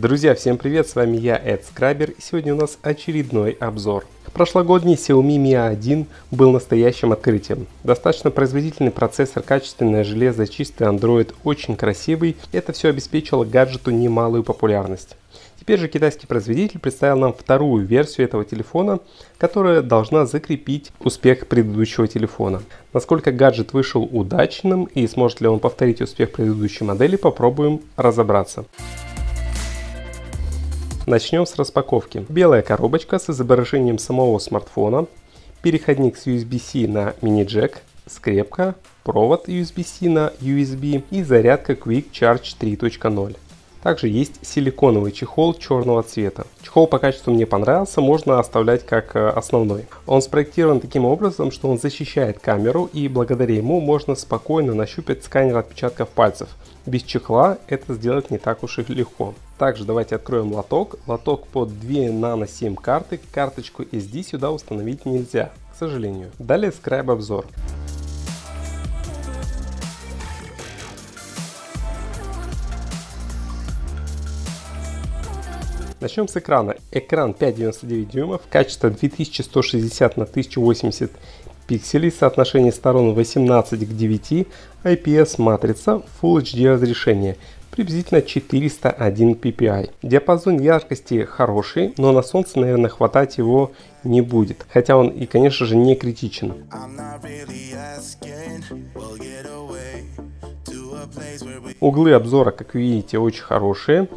Друзья, всем привет, с вами я, AdScriber, и сегодня у нас очередной обзор. Прошлогодний Xiaomi Mi A1 был настоящим открытием. Достаточно производительный процессор, качественное железо, чистый Android, очень красивый. Это все обеспечило гаджету немалую популярность. Теперь же китайский производитель представил нам вторую версию этого телефона, которая должна закрепить успех предыдущего телефона. Насколько гаджет вышел удачным и сможет ли он повторить успех предыдущей модели, попробуем разобраться. Начнем с распаковки. Белая коробочка с изображением самого смартфона, переходник с USB-C на мини-джек, скрепка, провод USB-C на USB и зарядка Quick Charge 3.0. Также есть силиконовый чехол черного цвета. Чехол по качеству мне понравился, можно оставлять как основной. Он спроектирован таким образом, что он защищает камеру, и благодаря ему можно спокойно нащупать сканер отпечатков пальцев. Без чехла это сделать не так уж и легко. Также давайте откроем лоток. Лоток под 2 нано SIM карты. Карточку SD сюда установить нельзя, к сожалению. Далее скрайб обзор. Начнем с экрана. Экран 5,99 дюймов, качество 2160 на 1080 пикселей, соотношение сторон 18 к 9, IPS матрица, Full HD разрешение, приблизительно 401 ppi. Диапазон яркости хороший, но на солнце, наверное, хватать его не будет, хотя он и, конечно же, не критичен. Углы обзора, как вы видите, очень хорошие.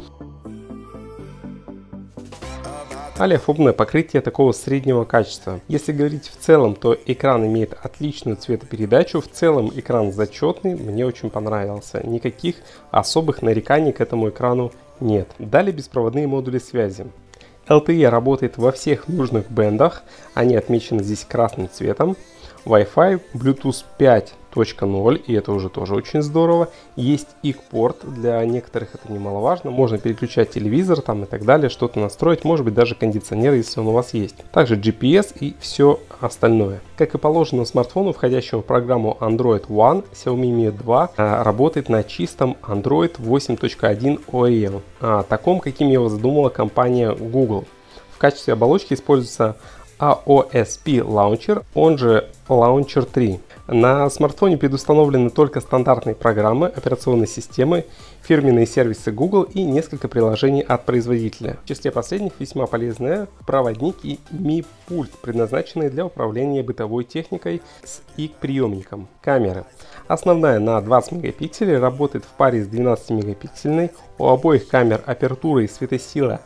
Олеофобное покрытие такого среднего качества. Если говорить в целом, то экран имеет отличную цветопередачу. В целом экран зачетный, мне очень понравился. Никаких особых нареканий к этому экрану нет. Далее беспроводные модули связи. LTE работает во всех нужных бендах, они отмечены здесь красным цветом. Wi-Fi, Bluetooth 5.0, и это уже тоже очень здорово. Есть IK-порт, для некоторых это немаловажно. Можно переключать телевизор там и так далее, что-то настроить, может быть даже кондиционер, если он у вас есть. Также GPS и все остальное. Как и положено смартфону, входящему в программу Android One, Xiaomi Mi 2 работает на чистом Android 8.1 OEM, таком, каким его задумала компания Google. В качестве оболочки используется AOSP Launcher, он же Launcher 3. На смартфоне предустановлены только стандартные программы, операционной системы, фирменные сервисы Google и несколько приложений от производителя. В числе последних весьма полезные проводник и Mi пульт, предназначенные для управления бытовой техникой с IK-приемником. Камеры. Основная на 20 мегапикселей, работает в паре с 12 мегапиксельной. У обоих камер апертура и светосила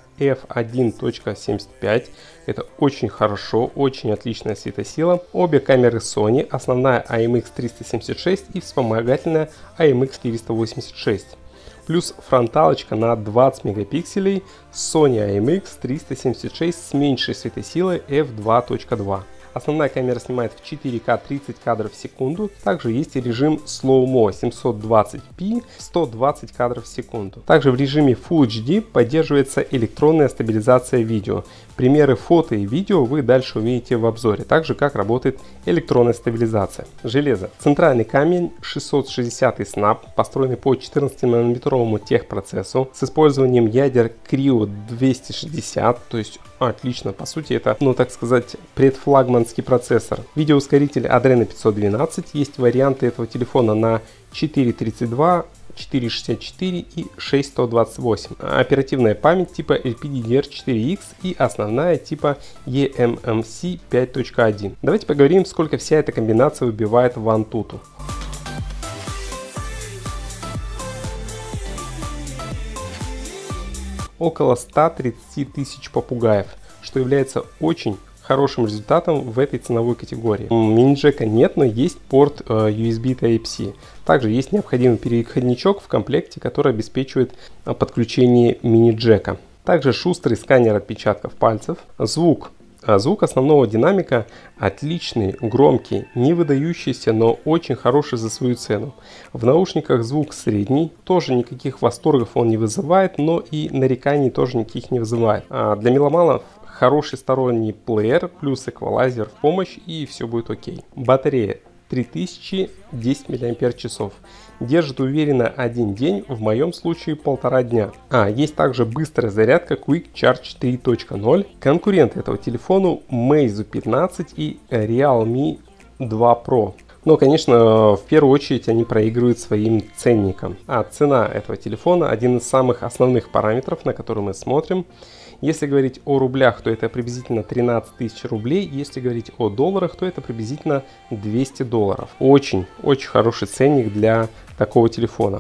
f1.75. Это очень хорошо, очень отличная светосила. Обе камеры Sony, основная IMX376 и вспомогательная IMX486. Плюс фронталочка на 20 мегапикселей Sony IMX376 с меньшей светосилой f2.2. Основная камера снимает в 4К 30 кадров в секунду. Также есть и режим Slow-Mo 720p 120 кадров в секунду. Также в режиме Full HD поддерживается электронная стабилизация видео. Примеры фото и видео вы дальше увидите в обзоре, так же как работает электронная стабилизация. Железо. Центральный камень 660 Snap, построенный по 14-нанометровому техпроцессу с использованием ядер Creo 260, то есть отлично, по сути это, так сказать, предфлагманский процессор. Видеоускоритель Adreno 512, есть варианты этого телефона на 4.32, 4.64 и 6.128. Оперативная память типа LPDDR4X и основная типа eMMC 5.1. Давайте поговорим, сколько вся эта комбинация выбивает в Antutu. Около 130 тысяч попугаев, что является очень хорошим результатом в этой ценовой категории. Мини-джека нет, но есть порт USB Type-C. Также есть необходимый переходничок в комплекте, который обеспечивает подключение мини-джека. Также шустрый сканер отпечатков пальцев. Звук основного динамика отличный, громкий, не выдающийся, но очень хороший за свою цену. В наушниках звук средний, тоже никаких восторгов он не вызывает, но и нареканий тоже никаких не вызывает. Для меломанов хороший сторонний плеер, плюс эквалайзер в помощь, и все будет окей. Батарея 3010 мАч. Держит уверенно 1 день, в моем случае 1,5 дня. Есть также быстрая зарядка Quick Charge 3.0. Конкуренты этого телефона Meizu 15 и Realme 2 Pro. Но, конечно, в первую очередь они проигрывают своим ценникам. Цена этого телефона один из самых основных параметров, на который мы смотрим. Если говорить о рублях, то это приблизительно 13 тысяч рублей. Если говорить о долларах, то это приблизительно 200 долларов. Очень хороший ценник для такого телефона.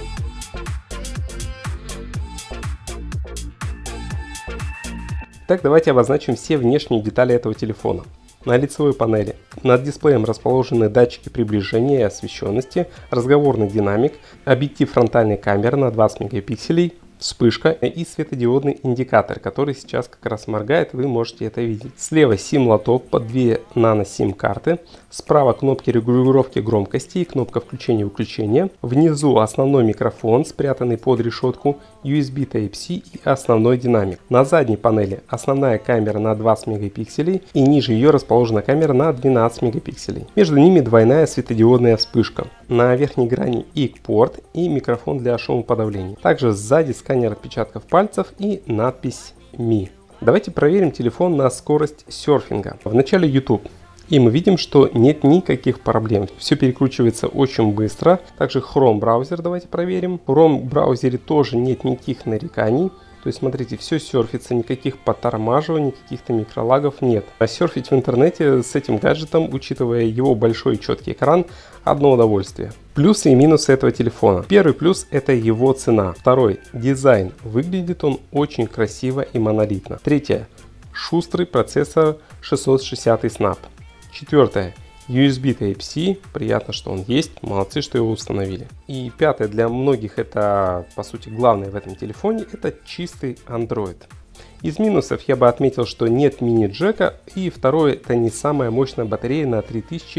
Так, давайте обозначим все внешние детали этого телефона. На лицевой панели над дисплеем расположены датчики приближения и освещенности, разговорный динамик, объектив фронтальной камеры на 20 мегапикселей, вспышка и светодиодный индикатор, который сейчас как раз моргает, вы можете это видеть. Слева сим-лоток под 2 нано-сим-карты, справа кнопки регулировки громкости и кнопка включения-выключения, внизу основной микрофон, спрятанный под решетку, USB Type-C и основной динамик. На задней панели основная камера на 20 мегапикселей и ниже ее расположена камера на 12 мегапикселей. Между ними двойная светодиодная вспышка. На верхней грани ИК-порт и микрофон для шумоподавления. Также сзади сканер отпечатков пальцев и надпись Mi. Давайте проверим телефон на скорость серфинга. Вначале YouTube. И мы видим, что нет никаких проблем. Все перекручивается очень быстро. Также Chrome браузер давайте проверим. В Chrome браузере тоже нет никаких нареканий. То есть, смотрите, все серфится, никаких подтормаживаний, каких-то микролагов нет. А серфить в интернете с этим гаджетом, учитывая его большой и четкий экран, одно удовольствие. Плюсы и минусы этого телефона. Первый плюс — это его цена. Второй — дизайн. Выглядит он очень красиво и монолитно. Третье — шустрый процессор 660 Snap. Четвертое — USB Type-C, приятно, что он есть, молодцы, что его установили. И пятое, для многих это, по сути, главное в этом телефоне, это чистый Android. Из минусов я бы отметил, что нет мини-джека, и второе, это не самая мощная батарея на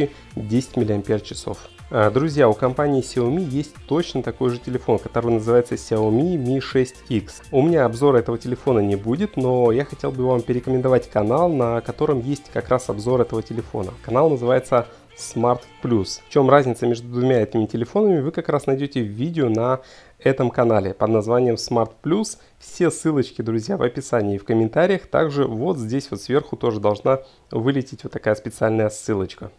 3010 мАч. Друзья, у компании Xiaomi есть точно такой же телефон, который называется Xiaomi Mi 6X. У меня обзора этого телефона не будет, но я хотел бы вам порекомендовать канал, на котором есть как раз обзор этого телефона. Канал называется Smart Plus. В чем разница между двумя этими телефонами, вы как раз найдете в видео на этом канале под названием Smart Plus. Все ссылочки, друзья, в описании и в комментариях. Также вот здесь вот сверху тоже должна вылететь вот такая специальная ссылочка.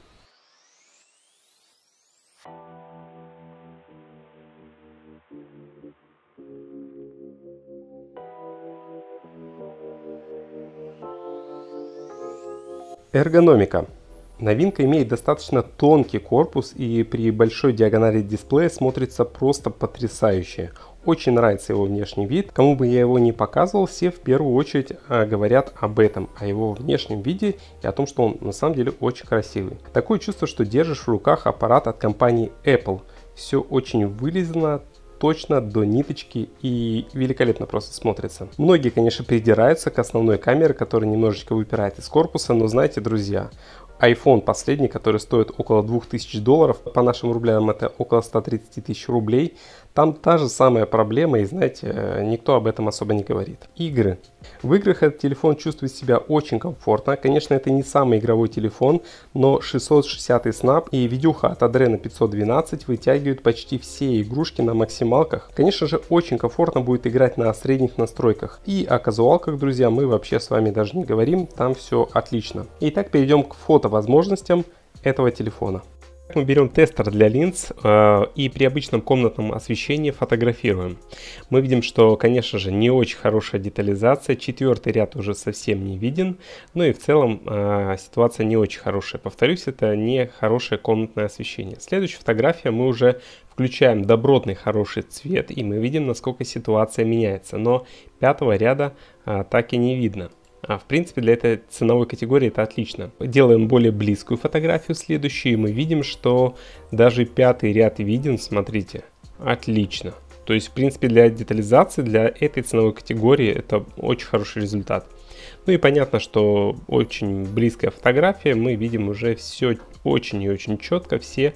Эргономика. Новинка имеет достаточно тонкий корпус и при большой диагонали дисплея смотрится просто потрясающе. Очень нравится его внешний вид. Кому бы я его не показывал, все в первую очередь говорят об этом, о его внешнем виде и о том, что он на самом деле очень красивый. Такое чувство, что держишь в руках аппарат от компании Apple. Все очень вылизано, точно до ниточки и великолепно просто смотрится. Многие, конечно, придираются к основной камере, которая немножечко выпирает из корпуса, но знаете, друзья, iPhone последний, который стоит около 2000 долларов, по нашим рублям это около 130 тысяч рублей, там та же самая проблема, и знаете, никто об этом особо не говорит. Игры. В играх этот телефон чувствует себя очень комфортно. Конечно, это не самый игровой телефон, но 660 Snap и видюха от Adreno 512 вытягивают почти все игрушки на максималках. Конечно же, очень комфортно будет играть на средних настройках. И о казуалках, друзья, мы вообще с вами даже не говорим, там все отлично. Итак, перейдем к фотовозможностям этого телефона. Мы берем тестер для линз и при обычном комнатном освещении фотографируем. Мы видим, что, конечно же, не очень хорошая детализация, четвертый ряд уже совсем не виден, ну и в целом ситуация не очень хорошая. Повторюсь, это не хорошее комнатное освещение. Следующая фотография, мы уже включаем добротный хороший цвет и мы видим, насколько ситуация меняется, но пятого ряда так и не видно. В принципе, для этой ценовой категории это отлично. Делаем более близкую фотографию следующую, и мы видим, что даже пятый ряд виден, смотрите, отлично. То есть, в принципе, для детализации, для этой ценовой категории это очень хороший результат. Ну и понятно, что очень близкая фотография, мы видим уже все очень и очень четко, все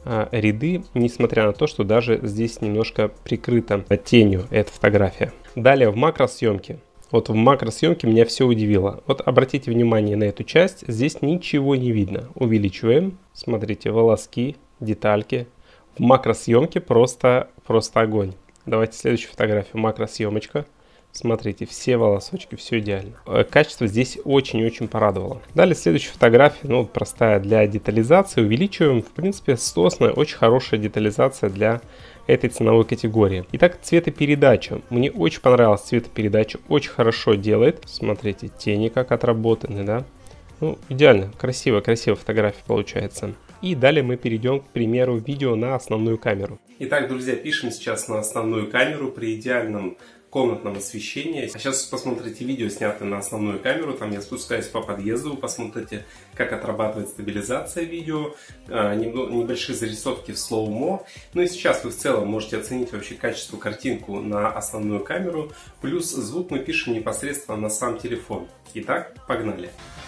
ряды, несмотря на то, что даже здесь немножко прикрыта тенью эта фотография. Далее в макросъемке. Вот в макросъемке меня все удивило. Вот обратите внимание на эту часть. Здесь ничего не видно. Увеличиваем. Смотрите, волоски, детальки. В макросъемке просто огонь. Давайте следующую фотографию. Макросъемочка. Смотрите, все волосочки, все идеально. Качество здесь очень-очень порадовало. Далее следующая фотография, ну, простая для детализации. Увеличиваем, в принципе, сосная, очень хорошая детализация для этой ценовой категории. Итак, цветопередача. Мне очень понравилась цветопередача, очень хорошо делает. Смотрите, тени как отработаны, да? Ну, идеально, красивая фотография получается. И далее мы перейдем к примеру видео на основную камеру. Итак, друзья, пишем сейчас на основную камеру при идеальном комнатном освещении. А сейчас посмотрите видео, снятое на основную камеру. Там я спускаюсь по подъезду, вы посмотрите, как отрабатывает стабилизация видео, небольшие зарисовки в слоумо. Ну и сейчас вы в целом можете оценить вообще качество картинку на основную камеру. Плюс звук мы пишем непосредственно на сам телефон. Итак, погнали!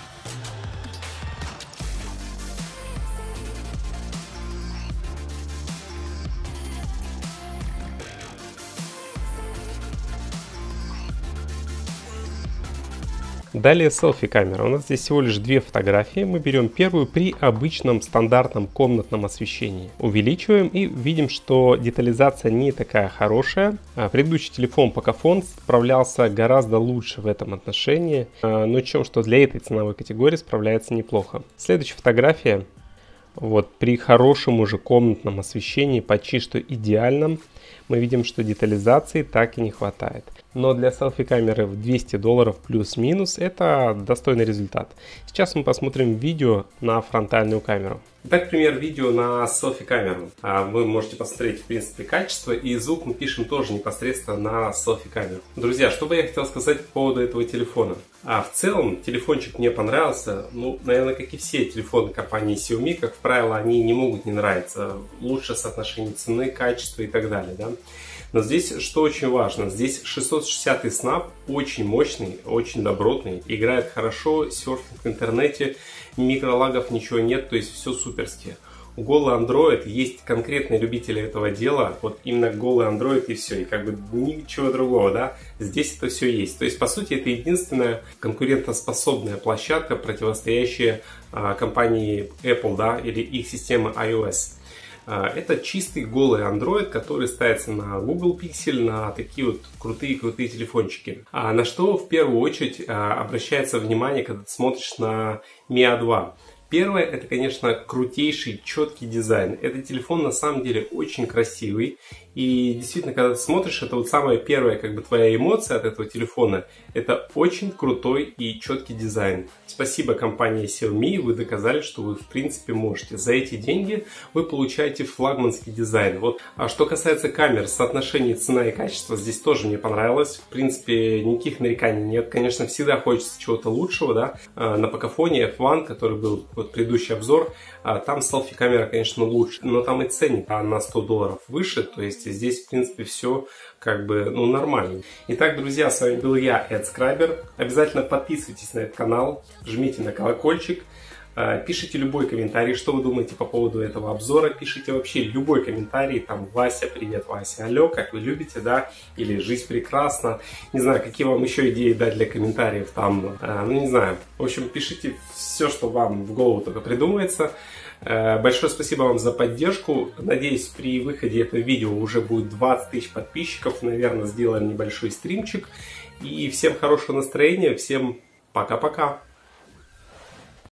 Далее селфи-камера. У нас здесь всего лишь две фотографии. Мы берем первую при обычном стандартном комнатном освещении. Увеличиваем и видим, что детализация не такая хорошая. Предыдущий телефон Pocophone справлялся гораздо лучше в этом отношении. Но чем что для этой ценовой категории справляется неплохо. Следующая фотография. Вот при хорошем уже комнатном освещении, почти что идеальном, мы видим, что детализации так и не хватает. Но для селфи-камеры в $200 плюс-минус это достойный результат. Сейчас мы посмотрим видео на фронтальную камеру. Итак, пример видео на селфи-камеру. Вы можете посмотреть, в принципе, качество, и звук мы пишем тоже непосредственно на селфи-камеру. Друзья, что бы я хотел сказать по поводу этого телефона. В целом, телефончик мне понравился. Ну, наверное, как и все телефоны компании Xiaomi, как правило, они не могут не нравиться. Лучше соотношение цены, качества и так далее, да? Но здесь что очень важно, здесь 660 снап, очень мощный, очень добротный, играет хорошо, серфинг в интернете, микролагов ничего нет, то есть все суперски. Голый Android, есть конкретные любители этого дела, вот именно голый Android и все, и как бы ничего другого, да, здесь это все есть. То есть, по сути, это единственная конкурентоспособная площадка, противостоящая компании Apple, да, или их системы iOS. Это чистый голый Android, который ставится на Google Pixel, на такие вот крутые телефончики. На что в первую очередь обращается внимание, когда ты смотришь на Mi A2. Первое, это, конечно, крутейший, четкий дизайн. Этот телефон на самом деле очень красивый. И действительно, когда ты смотришь, это вот самая первая как бы твоя эмоция от этого телефона. Это очень крутой и четкий дизайн. Спасибо компании Xiaomi, вы доказали, что вы в принципе можете. За эти деньги вы получаете флагманский дизайн. Вот. А что касается камер, соотношение цена и качество здесь тоже мне понравилось. В принципе, никаких нареканий нет. Конечно, всегда хочется чего-то лучшего, да. На Pocophone F1, который был вот предыдущий обзор, там селфи-камера, конечно, лучше, но там и ценник на $100 выше, то есть здесь, в принципе, все как бы, ну, нормально. Итак, друзья, с вами был я, AdScriber. Обязательно подписывайтесь на этот канал, жмите на колокольчик, пишите любой комментарий, что вы думаете по поводу этого обзора, пишите вообще любой комментарий, там, Вася, привет, Вася, алло, как вы любите, да, или жизнь прекрасна, не знаю, какие вам еще идеи дать для комментариев, там, ну, не знаю, в общем, пишите все, что вам в голову только придумается. Большое спасибо вам за поддержку. Надеюсь, при выходе этого видео уже будет 20 тысяч подписчиков. Наверное, сделаем небольшой стримчик. И всем хорошего настроения. Всем пока-пока.